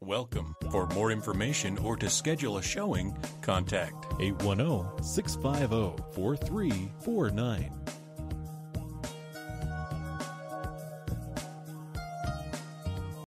Welcome. For more information or to schedule a showing, contact 810-650-4349.